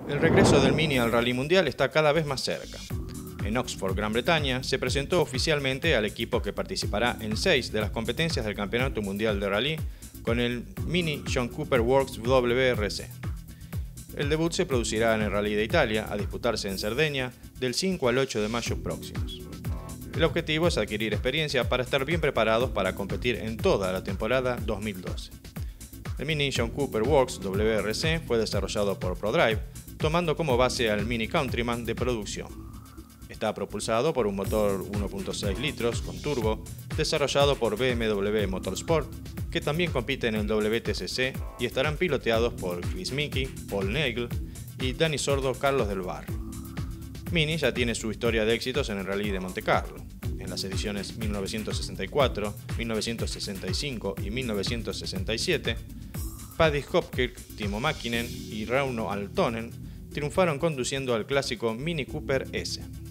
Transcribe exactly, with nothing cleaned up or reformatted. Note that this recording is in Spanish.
El regreso del Mini al Rally Mundial está cada vez más cerca. En Oxford, Gran Bretaña, se presentó oficialmente al equipo que participará en seis de las competencias del Campeonato Mundial de Rally con el Mini John Cooper Works W R C. El debut se producirá en el Rally de Italia, a disputarse en Cerdeña, del cinco al ocho de mayo próximos. El objetivo es adquirir experiencia para estar bien preparados para competir en toda la temporada dos mil doce. El Mini John Cooper Works W R C fue desarrollado por ProDrive, tomando como base al Mini Countryman de producción. Está propulsado por un motor uno punto seis litros con turbo, desarrollado por B M W Motorsport, que también compite en el W T C C, y estarán piloteados por Chris Mickey, Paul Nagel y Dani Sordo Carlos del Barro. Mini ya tiene su historia de éxitos en el Rally de Monte Carlo. En las ediciones mil novecientos sesenta y cuatro, mil novecientos sesenta y cinco y mil novecientos sesenta y siete, Paddy Hopkirk, Timo Mäkinen y Rauno Aaltonen triunfaron conduciendo al clásico Mini Cooper S.